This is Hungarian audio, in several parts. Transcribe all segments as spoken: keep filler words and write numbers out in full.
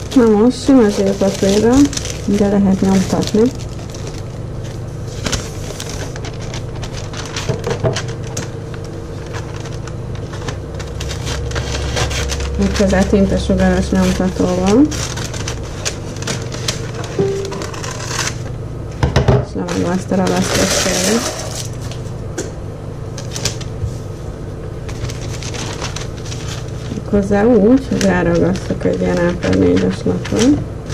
Na most sima zsírpapírra ugye lehet nyomtatni. Méghozzá tintasugaras nyomtatóval. És lemegve azt a ragasztós félét. Hozzá úgy, hogy ráragasztok egy ilyen á pé négyes lapon.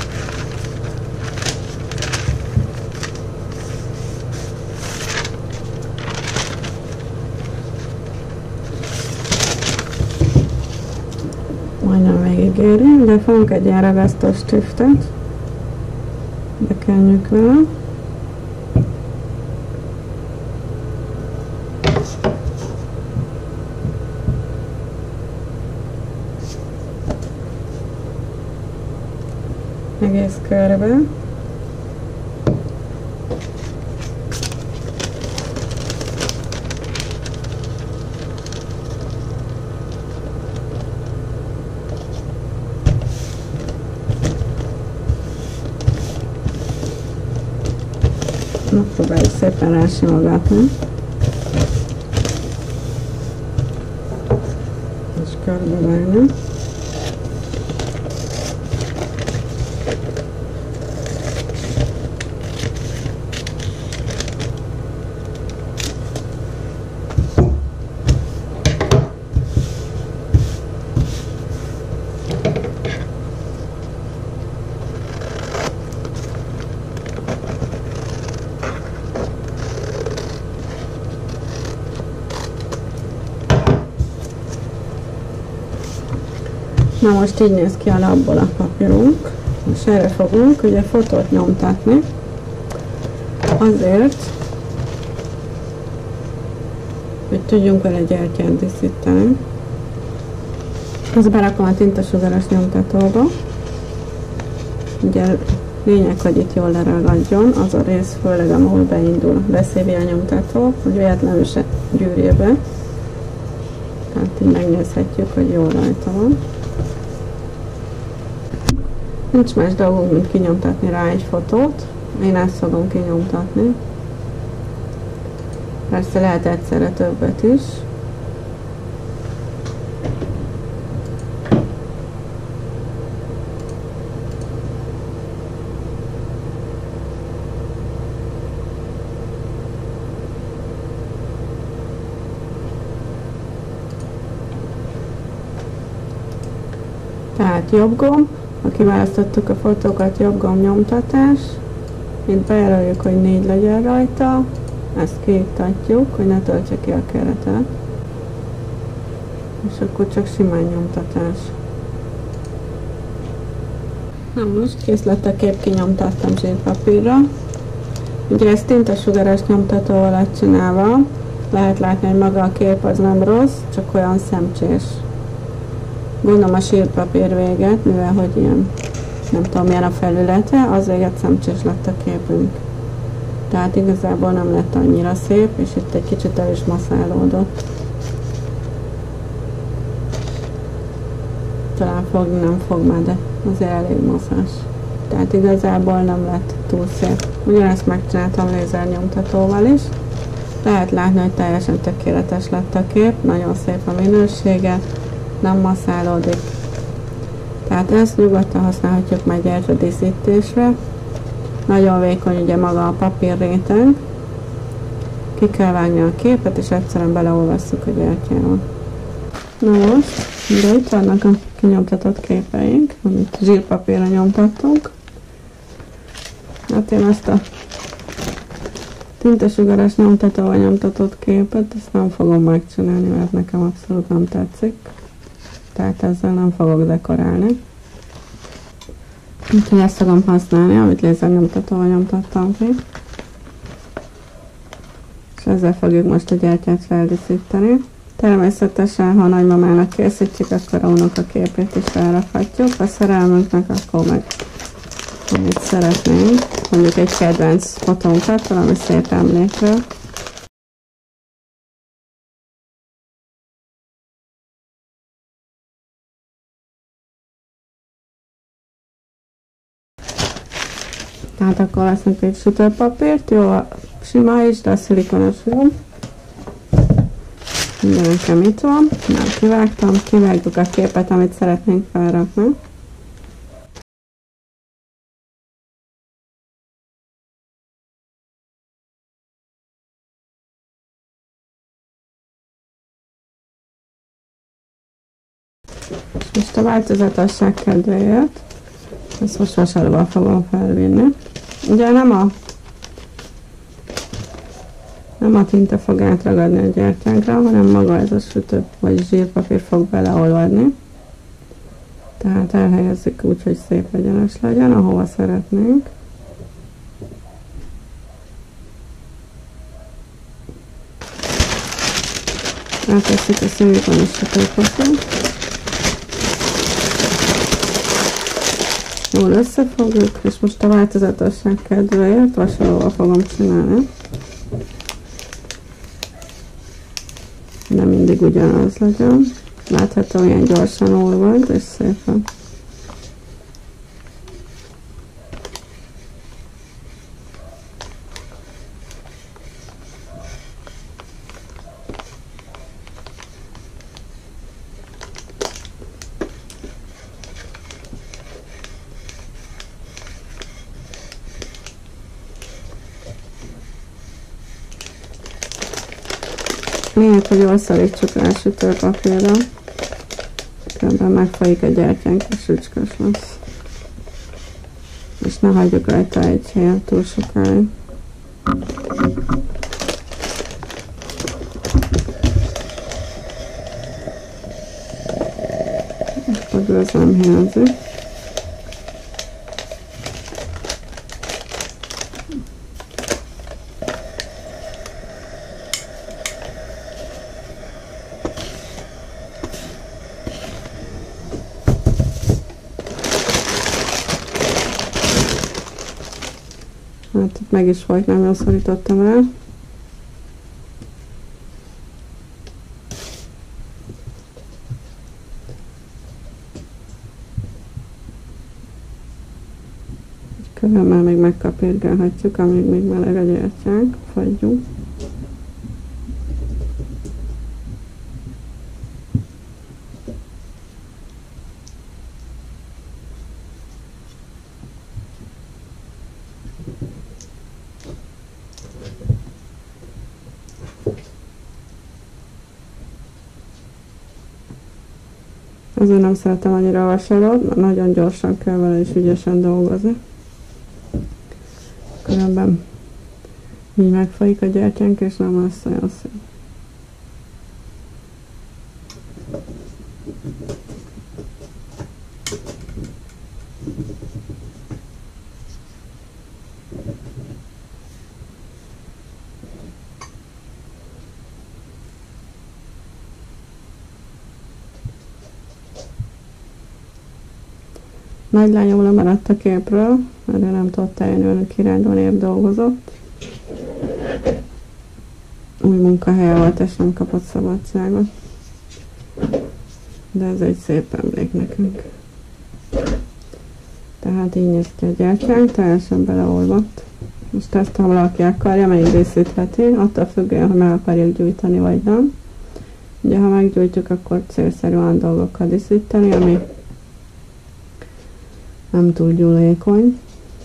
Majdnem végigéri, de fogunk egy ilyen ragasztós tüftet. Bekenjük vele. Egész körbe. Megpróbáljuk szépen rásimogatni. És körbevágni. Na most így néz ki a lapból a papírunk, és erre fogunk ugye fotót nyomtatni, azért, hogy tudjunk vele gyertyát díszíteni. Ezt berakom a tintasugaras nyomtatóba, ugye lényeg, hogy itt jól leragadjon, az a rész főleg, ahol beindul, beszévi a nyomtató, hogy véletlenül se gyűrje be, tehát így megnézhetjük, hogy jól rajta van. Nincs más dolgunk, mint kinyomtatni rá egy fotót. Én ezt fogom kinyomtatni. Persze lehet egyszerre többet is. Tehát jobb gomb. Ha kiválasztottuk a fotókat, jobb gomb nyomtatás. Itt bejelöljük, hogy négy legyen rajta. Ezt kiiktatjuk, hogy ne töltse ki a keretet. És akkor csak simán nyomtatás. Na most kész lett a kép, kinyomtattam zsírpapírra. Ugye ezt tintasugaras nyomtatóval lett csinálva. Lehet látni, hogy maga a kép az nem rossz, csak olyan szemcsés. Gondolom a sírpapír véget, mivel hogy ilyen, nem tudom milyen a felülete, az véget szemcsés lett a képünk. Tehát igazából nem lett annyira szép, és itt egy kicsit el is maszálódott. Talán fogni nem fog már, de azért elég maszás. Tehát igazából nem lett túl szép. Ugyanezt megcsináltam lézernyomtatóval is. Lehet látni, hogy teljesen tökéletes lett a kép, nagyon szép a minősége. Nem maszálódik. Tehát ezt nyugodtan használhatjuk már gyertyadíszítésre. Nagyon vékony ugye maga a papírréteg. Ki kell vágni a képet, és egyszerűen beleolvasszuk a gyertyával. Na most, de itt vannak a kinyomtatott képeink, amit zsírpapírra nyomtattunk. Hát én ezt a tintasugaras nyomtatóval nyomtatott képet, ezt nem fogom megcsinálni, mert nekem abszolút nem tetszik. Tehát ezzel nem fogok dekorálni. Úgyhogy ezt fogom használni, amit lézernyomtatóval nyomtattam ki. És ezzel fogjuk most a gyertyát feldíszíteni. Természetesen, ha nagymamának készítjük, akkor a unokaképét is felrakhatjuk. A szerelmünknek akkor meg, amit szeretnénk, mondjuk egy kedvenc fotónkat, valami szép emlékről. Tehát akkor veszünk egy sütőpapírt, jó sima is, de a szilikonos jó. Ugye nekem itt van, már kivágtam, kivágjuk a képet, amit szeretnénk felrakni. Most a változatosság kedvéért ezt most vasalóval fogom felvinni. Ugye nem a nem a tinta fog átragadni a gyertyánkra, hanem maga ez a sütő vagy zsírpapír fog beleolvadni. Tehát elhelyezzük úgy, hogy szép egyenes legyen, ahova szeretnénk. Eltesszük a szilikonos sütőpapírt. Jól összefogjuk, és most a változatosság kedvéért vasalóval fogom csinálni. Nem mindig ugyanaz legyen. Látható, ilyen gyorsan olvad, és szépen. Miért, hogy jól szorítsuk rá a sütőpapírra, különben megfolyik a gyertyánk és sücskös lesz. És ne hagyjuk rajta egy helyen túl sokáig. A gőz nem hiányzik. Hát itt meg is volt, nem jól szorítottam rá. Körülbelül még megkapírgálhatjuk, amíg még meleg a gyertyánk, fagyjuk. Azért nem szeretem annyira a vasalót, mert nagyon gyorsan kell vele és ügyesen dolgozni. Különben így megfolyik a gyertyánk, és nem lesz olyan szép. Nagylányom lemaradt a képről, mert ő nem tudott eljönni, önök irányban épp dolgozott. Új munkahelye volt, és nem kapott szabadságot. De ez egy szép emlék nekünk. Tehát így néz ki a gyertyánk, teljesen beleolvadt. Most ezt, ha valaki akarja, meg díszítheti, attól függően, hogy meg akarjuk gyújtani, vagy nem. Ugye, ha meggyújtjuk, akkor célszerű olyan dolgokkal díszíteni, ami nem túl gyúlékony.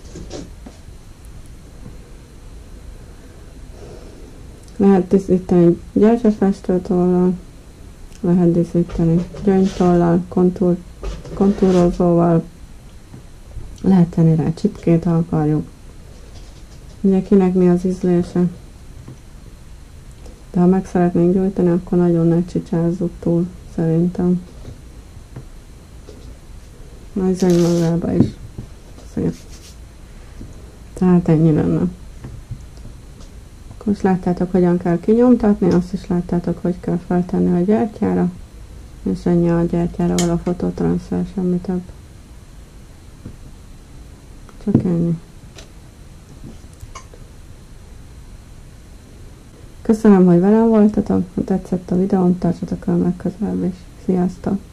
Lehet díszíteni gyertyafestőtollal, lehet díszíteni gyöngytollal, kontúr, kontúrozóval, lehet tenni rá csipkét, ha akarjuk. Ugye kinek mi az ízlése. De ha meg szeretnénk gyújtani, akkor nagyon ne csicsázzuk túl, szerintem. Nagy zöngmagába is szép. Tehát ennyi lenne. Most láttátok, hogyan kell kinyomtatni, azt is láttátok, hogy kell feltenni a gyertyára, és ennyi a gyertyára való fototranszfer, semmi több. Csak ennyi. Köszönöm, hogy velem voltatok, ha tetszett a videóm, tartsatok el legközelebb is. Sziasztok!